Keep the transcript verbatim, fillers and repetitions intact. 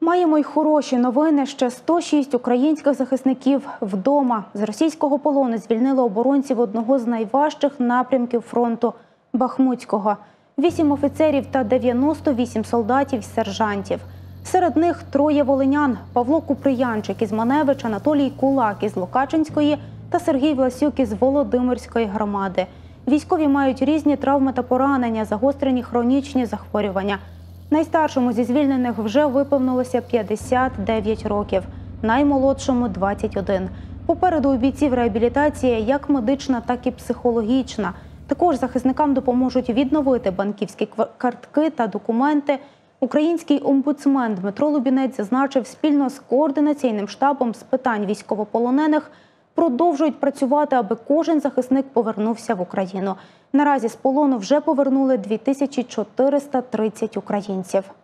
Маємо й хороші новини. Ще сто шість українських захисників вдома. З російського полону звільнили оборонців одного з найважчих напрямків фронту – Бахмутського. Вісім офіцерів та дев'яносто вісім солдатів й сержантів. Серед них троє волинян – Павло Куприянчик із Маневич, Анатолій Кулак із Локачинської та Сергій Власюк із Володимирської громади. Військові мають різні травми та поранення, загострені хронічні захворювання. Найстаршому зі звільнених вже виповнилося п'ятдесят дев'ять років, наймолодшому – двадцять один. Попереду у бійців реабілітація як медична, так і психологічна. Також захисникам допоможуть відновити банківські картки та документи. Український омбудсмен Дмитро Лубінець зазначив, спільно з координаційним штабом з питань військовополонених продовжують працювати, аби кожен захисник повернувся в Україну. Наразі з полону вже повернули дві тисячі чотириста тридцять українців.